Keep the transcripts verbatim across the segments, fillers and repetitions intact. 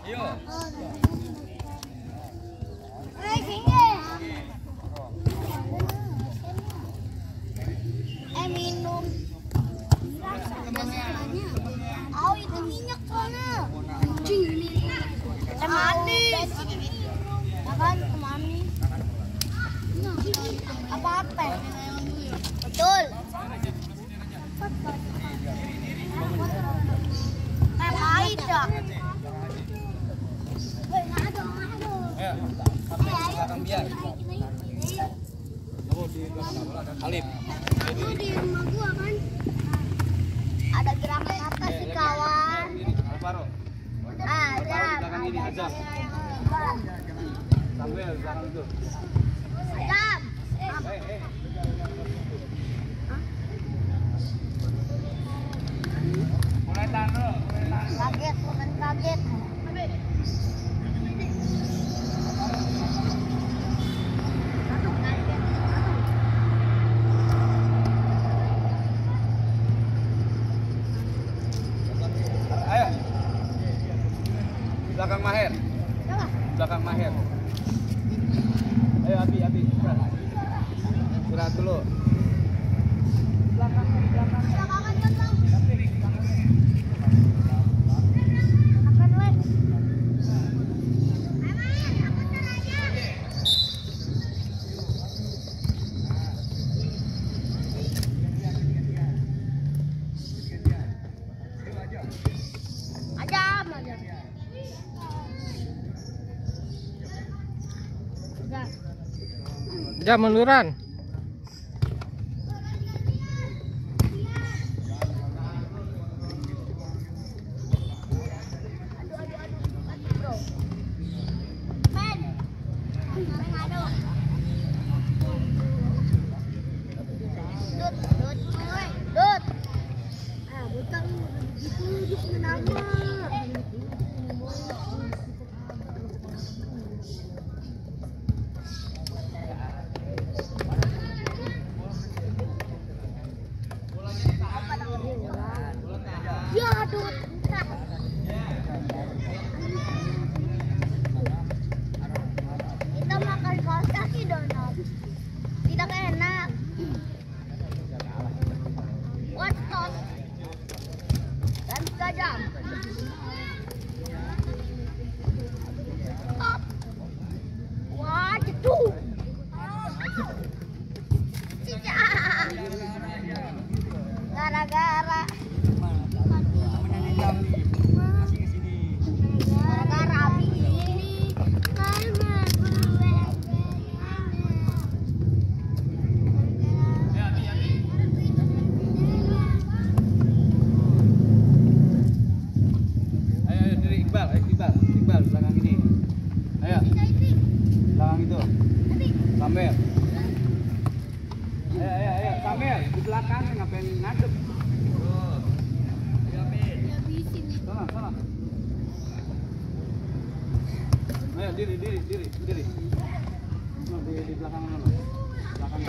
Ayo. Eh, sini. Eh, minum. Oh, itu minyak soalnya. Anjing ini. Eh, manis. Ya kan, manis. Apa-apa? Betul. Eh, pahit dah. Ayo. Sampai di belakang biar. Alif. Aku di rumah gua kan. Ada gerakan apa sih kawan? Alvaro. Ada. Belakang ini aja. Sambil belakang itu. Adam. Eh, eh. Mulai taruh, mulai taruh. Kaget, bukan kaget. Ayo. Belakang Maher. Belakang Maher. Ayo Abi, Abi. Istirahat dulu. Belakang, belakang. Belakangan kan, Bang. Makan, Le. Adam, Adam. Udah. Jam munduran. Ben. Sekarang ada. Dut, dut, gue. Dut. Ah, butang begitu gitu nama. Ya, Dut. Kita makan kaos kaki donat. Tidak enak. Watot. Dan tiga jam. Stop. Wah, jeduh. Cicak. Gara-gara. Gara-gara api ini. Ayo, ayo diri Iqbal, ayo Iqbal, Iqbal belakang ini. Ayo, belakang itu. Sambil. Ayo, ayo, ayo, sambil di belakang ngapain ngadep? Sana, sana. Ayo diri, diri, diri, diri. No, di, di belakang mana? Belakang.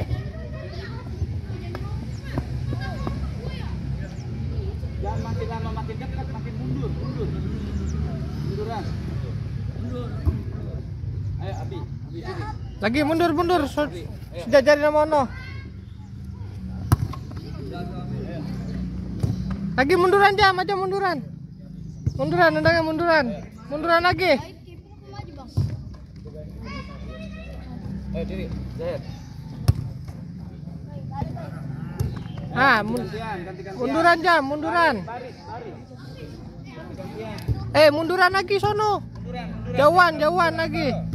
Jangan makin lama makin dekat makin mundur, mundur. Munduran. Mundur. Ayo Abi, Abi diri. Lagi mundur mundur. Sudah jadi mono. Lagi munduran jam aja munduran. Munduran, undangnya munduran. Munduran lagi. Ayo diri, Zahir. Ah, mun- Gantian, ganti-gantian. munduran jam, munduran. Baris, baris. Ganti-gantian. Eh, munduran lagi sono. Munduran, munduran. Jauhan, jauhan lagi.